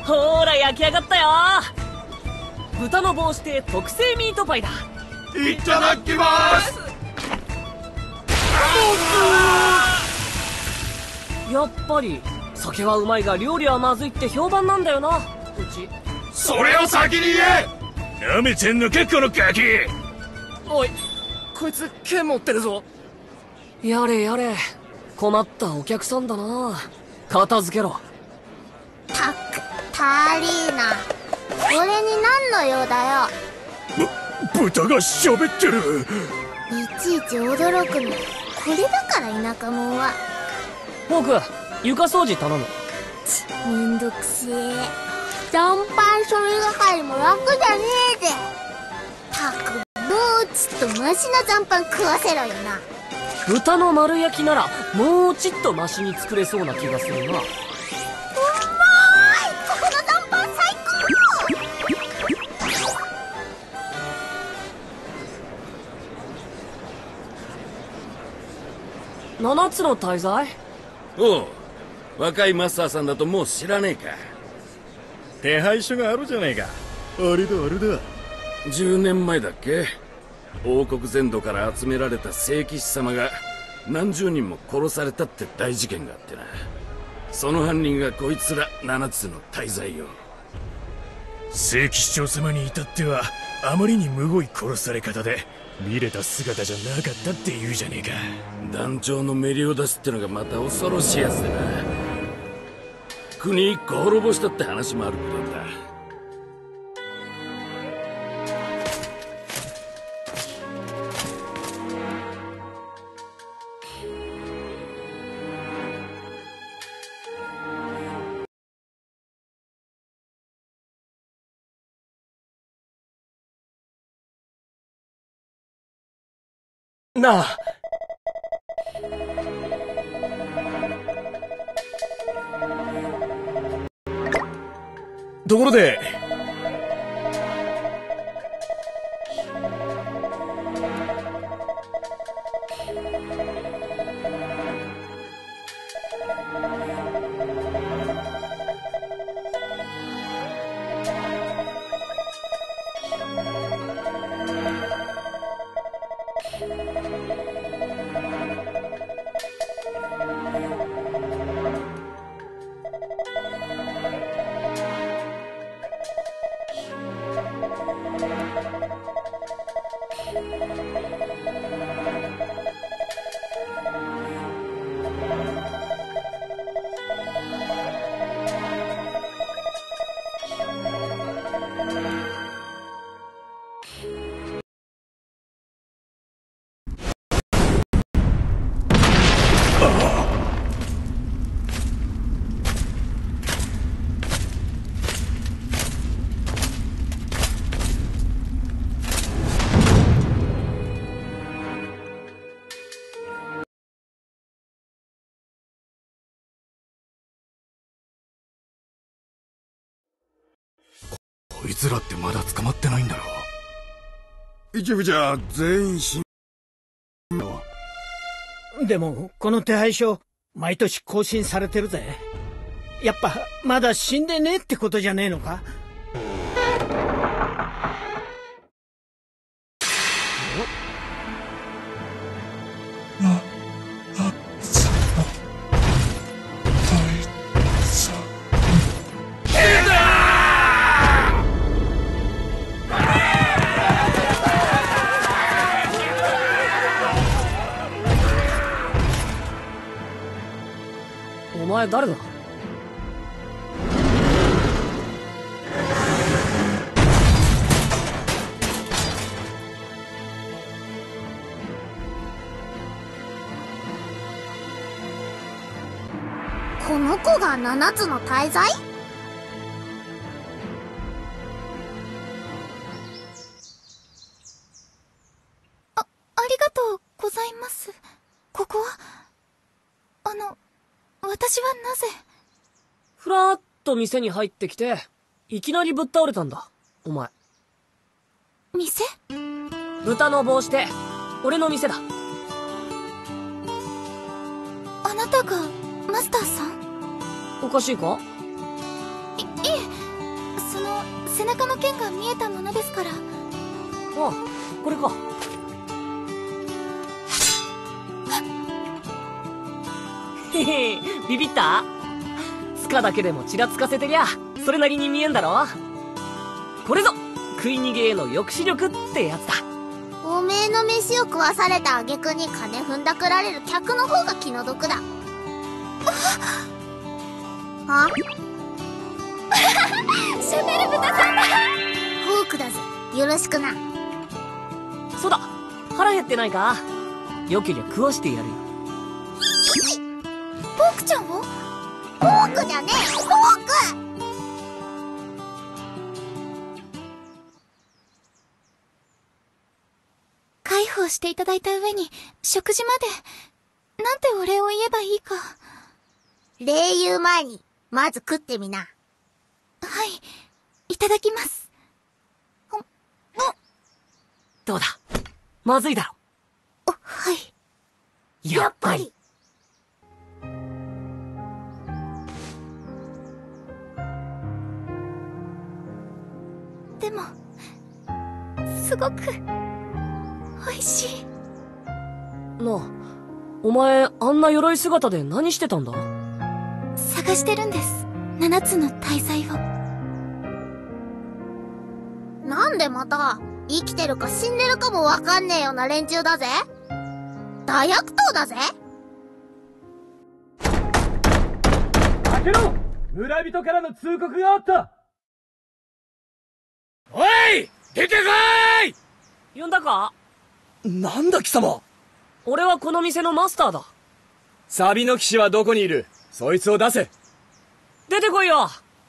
ほーら焼き上がったよ。豚の帽子で特製ミートパイだ。 いただきます。 やっぱり酒はうまいが料理はまずいって評判なんだよな、うち。 それを先に言え。なめてんのかこのガキ。 おい、こいつ剣持ってるぞ。やれやれ、困ったお客さんだな。片付けろ。 たくタリーナ、俺に何の用だよ。 豚が喋ってる。 いちいち驚くのこれだから田舎者は。 フォーク、床掃除頼む。 めんどくせえ。残飯処理係も楽じゃねえぜ。たく、もうちょっとマシな残飯食わせろよな。 豚の丸焼きならもうちっとマシに作れそうな気がするな。 うまーい、ここの残飯最高。7つの大罪。 おう、若いマスターさんだともう知らねえか。 手配書があるじゃねえか。あれだあれだ。 10年前だっけ、王国全土から集められた聖騎士様が何十人も殺されたって大事件があってな。その犯人がこいつら7つの大罪よ。 聖騎士長様に至ってはあまりにむごい殺され方で見れた姿じゃなかったって言うじゃねえか。 団長のメリオダスってのがまた恐ろしいやつでな。国一個滅ぼしたって話もあるくらいだ。 なあ、 ところでこいつらってまだ捕まってないんだろ。 一部じゃ全員死んの。 でもこの手配書毎年更新されてるぜ。やっぱまだ死んでねえってことじゃねえのか。 お前誰だ。 この子が7つの大罪？ありがとうございます。ここは私はなぜ？ ふらーっと店に入ってきていきなりぶっ倒れたんだお前。 店？ 豚の帽子で俺の店だ。 あなたがマスターさん？ おかしいか？ いえ、 背中の剣が見えたものですから。 あ、これか。へへ、ビビった？つかだけでもちらつかせてりゃそれなりに見えんだろ。これぞ食い逃げへの抑止力ってやつだ。 おめえの飯を食わされた挙句に金踏んだくられる客の方が気の毒だ。あシャベル豚さんだ。フォークだぜ、よろしくな。 そうだ、腹減ってないか？よけりゃ食わしてやるよ。 フォークちゃんを？フォークじゃねえ、フォーク！介抱していただいた上に食事まで、なんてお礼を言えばいいか。礼言う前にまず食ってみな。はい、いただきます。 どうだ、まずいだろ。 はい。 やっぱり。 でもすごく美味しい。 なあ、お前あんな鎧姿で何してたんだ？ 探してるんです、7つの大罪を。なんでまた生きてるか死んでるかもわかんねえような連中だぜ。大悪党だぜ。 開けろ！村人からの通告があった。おい！出てこい！ 呼んだか？ なんだ貴様。 俺はこの店のマスターだ。 サビの騎士はどこにいる？そいつを出せ。 出てこいよ。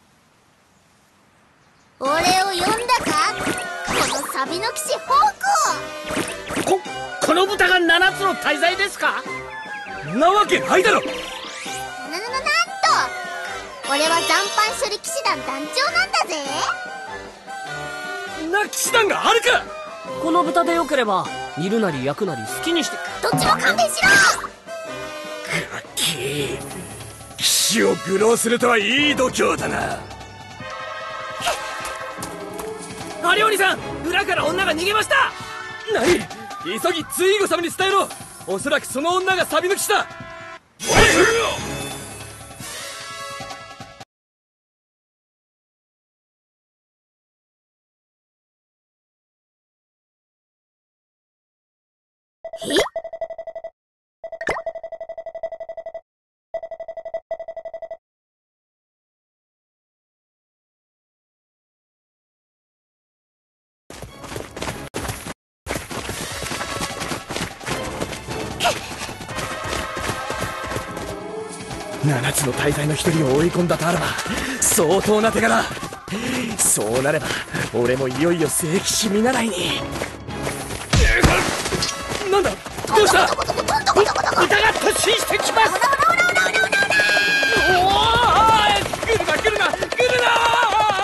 俺を呼んだか？このサビの騎士ホークを。 この豚が7つの大罪ですか？ なわけないだろ。 なんと俺は残飯処理騎士団団長なんだぜ。 な騎士団があるか。 この豚でよければ煮るなり焼くなり好きにして。 どっちも勘弁しろ。 ガッキー、騎士を愚弄するとはいい度胸だな。 アリオニさん、裏から女が逃げました。 何？急ぎツイーゴ様に伝えろ。おそらくその女がサビの騎士だ。7つの大罪の一人を追い込んだとあらば相当な手柄。そうなれば俺もいよいよ聖騎士見習いに。なんだ、どうした？ 豚が突進してきます。 おお、来るな来るな来るな。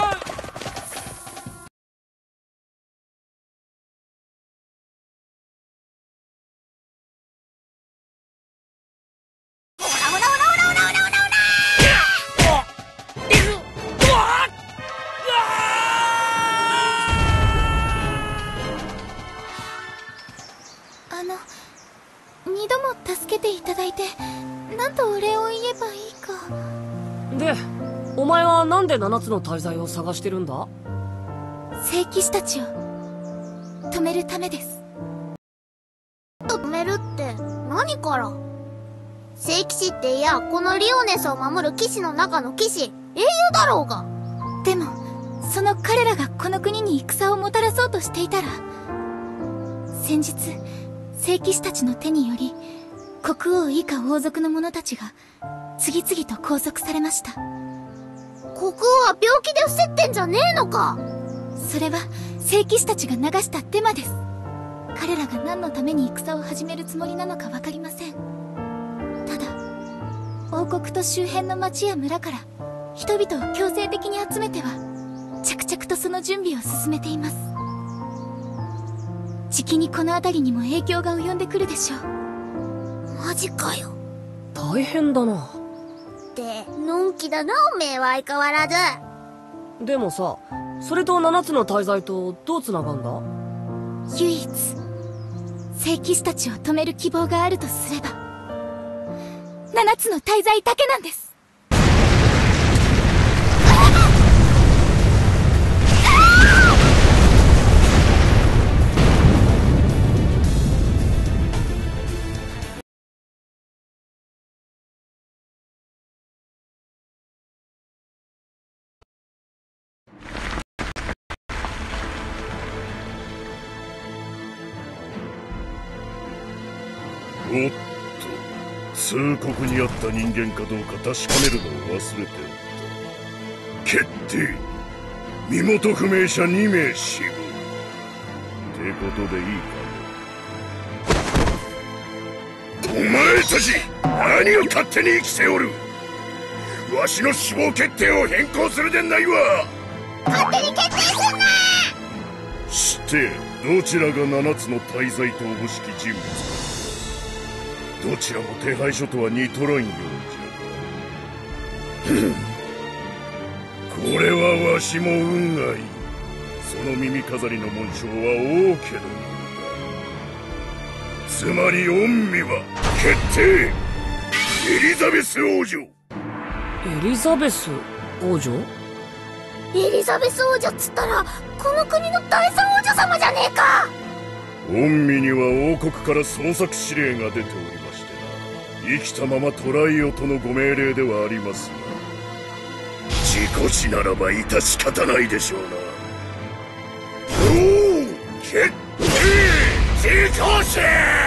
2度も助けていただいて、なんとお礼を言えばいいか。 で、お前はなんで7つの大罪を探してるんだ？ 聖騎士たちを止めるためです。止めるって何から？聖騎士っていや、このリオネスを守る騎士の中の騎士、英雄だろうが。でもその彼らがこの国に戦をもたらそうとしていたら、先日聖騎士たちの手により国王以下王族の者たちが次々と拘束されました。国王は病気で伏せってんじゃねえのか。それは聖騎士たちが流したデマです。彼らが何のために戦を始めるつもりなのか分かりません。ただ王国と周辺の町や村から人々を強制的に集めては着々とその準備を進めています。じきにこの辺りにも影響が及んでくるでしょう。マジかよ。 大変だな。 ってのんきだな、おめえは相変わらず。 でもさ、 それと七つの大罪とどう繋がんだ？ 唯一聖騎士たちを止める希望があるとすれば七つの大罪だけなんです。 おっと、通告にあった人間かどうか確かめるのを忘れておった。決定、身元不明者2名死亡ってことでいいかね。お前たち何を勝手に生きておる。わしの死亡決定を変更するでないわ。 勝手に決定すんな。 してどちらが七つの大罪とおぼしき人物か。どちらも手配書とは似とらんようじゃ。これはわしも運がいい。その耳飾りの紋章は王家のものだ。つまり御身は決定、エリザベス王女。 エリザベス王女？ エリザベス王女っつったらこの国の第三王女様じゃねえか。 御身には王国から捜索指令が出ておりましてな。生きたまま捕らえよとのご命令ではありますが、事故死ならば致し方ないでしょうな。おお、決定、事故死。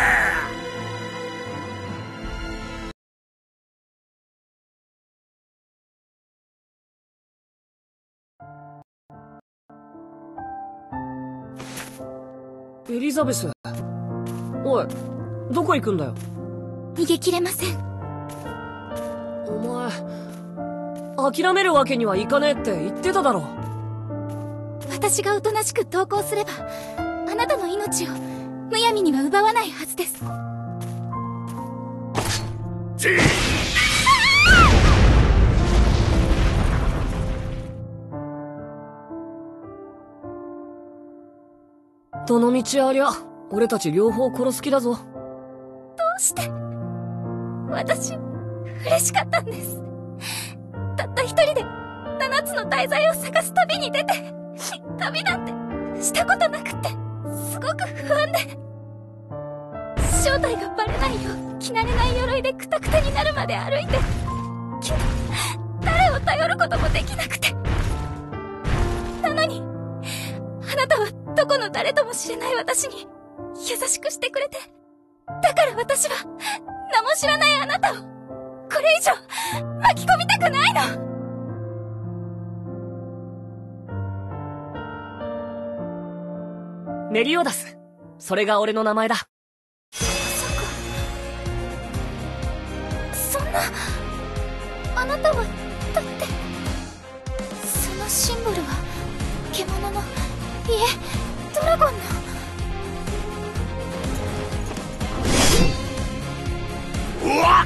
エリザベス、おい、どこ行くんだよ。 逃げ切れません。 お前諦めるわけにはいかねえって言ってただろ。 私がおとなしく投降すればあなたの命をむやみには奪わないはずです。 どの道ありゃ俺たち両方殺す気だぞ。 どうして。私嬉しかったんです。たった一人で七つの大罪を探す旅に出て、旅なんてしたことなくってすごく不安で、正体がバレないよう着慣れない鎧でクタクタになるまで歩いて、けど誰を頼ることもできなくて。なのにあなたはどこの誰とも知れない私に優しくしてくれて、だから私は名も知らないあなたをこれ以上巻き込みたくないの。 メリオダス、それが俺の名前だ。 そんな、あなたはだって、そのシンボルは獣の、いえドラゴンの。 うわっ、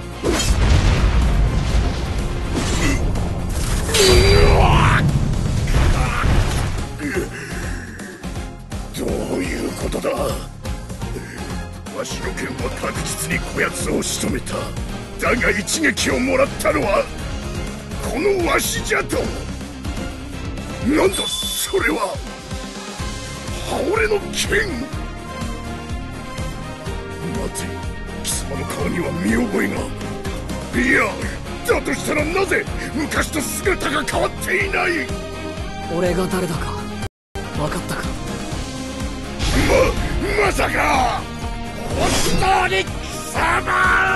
どういうことだ。わしの剣は確実にこやつを仕留めた。だが一撃をもらったのはこのわしじゃと。なんだそれは。俺の剣。待て、貴様の顔には見覚えが。いや、だとしたらなぜ昔と姿が変わっていない。 俺が誰だか分かったか。 まさか本当に貴様。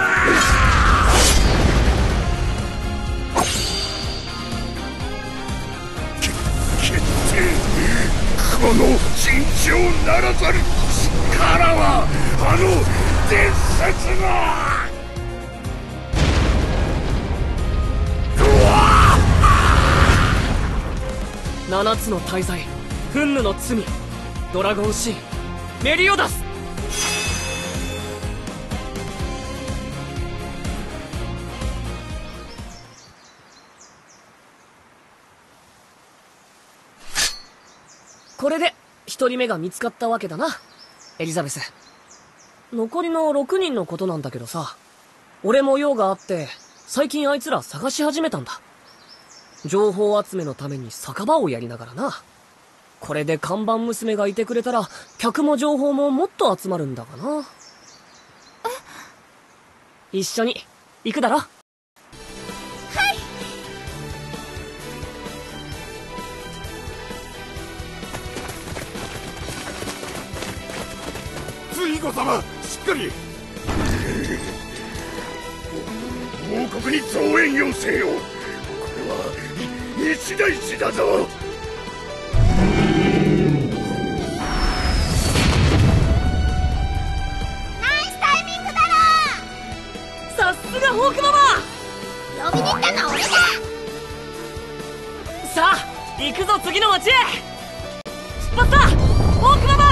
決定、この尋常ならざる力はあの伝説の。 七つの大罪、憤怒の罪、ドラゴンシーン、メリオダス。 これで一人目が見つかったわけだな、エリザベス。残りの6人のことなんだけどさ、俺も用があって最近あいつら探し始めたんだ。情報集めのために酒場をやりながらな。これで看板娘がいてくれたら客も情報ももっと集まるんだがな。一緒に行くだろ。 ツイゴ様、しっかり。王国に増援要請を。これは一大事だぞ。 ナイスタイミングだろ。 さすがホークママ。 呼びに行ったのは俺だ。 さあ行くぞ、次の町へ。出発だホークママ。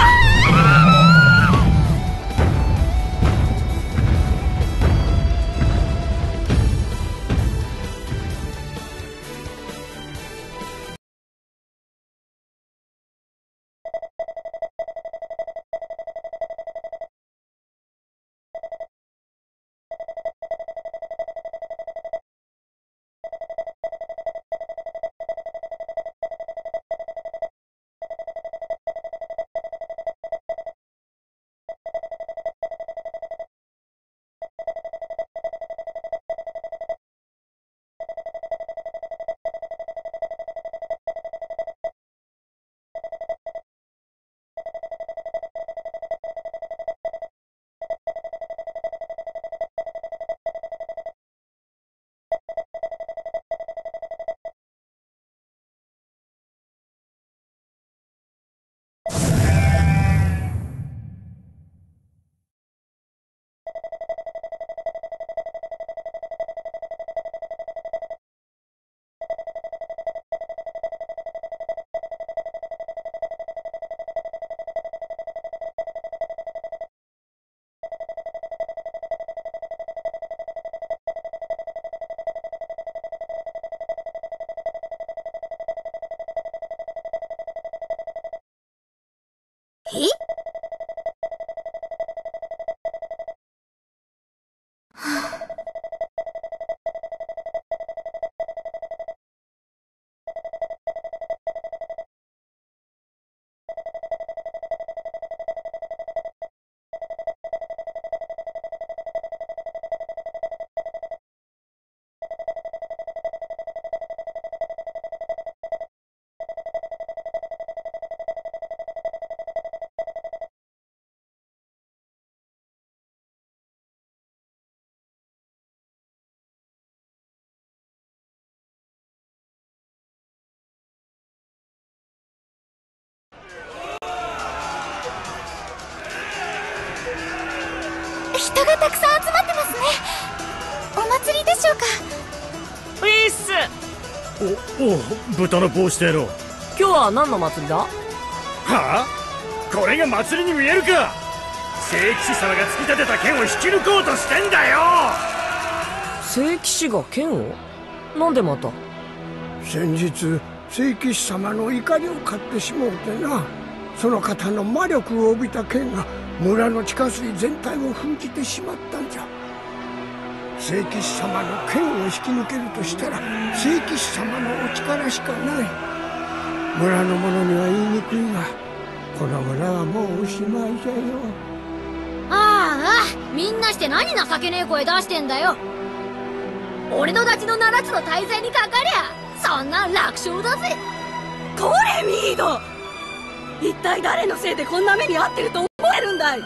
人がたくさん集まってますね。お祭りでしょうか。 いいっす。 お豚の帽子だろ。 今日は何の祭りだ？ はあ、これが祭りに見えるか。聖騎士様が突き立てた剣を引き抜こうとしてんだよ。 聖騎士が剣を？なんでまた？ 先日聖騎士様の怒りを買ってしもうてな。その方の魔力を帯びた剣が村の地下水全体を封じてしまったんじゃ。聖騎士様の剣を引き抜けるとしたら聖騎士様のお力しかない。村の者には言いにくいが、この村はもうおしまいじゃよ。 ああ、みんなして何情けねえ声出してんだよ。俺のダチの7つの大罪にかかりゃそんなん楽勝だぜ。 これミード、一体誰のせいでこんな目に遭ってると思えるんだい。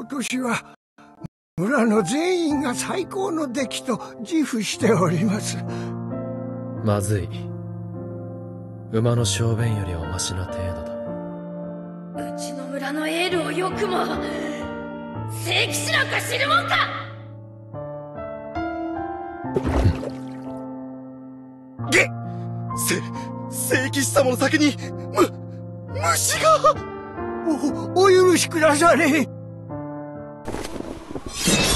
年は村の全員が最高の出来と自負しております。 まずい。馬の小便よりおましな程度だ。 うちの村のエールをよくも聖騎士なんか知るもんか。 聖騎士様の先に虫が。 お許しくだされ。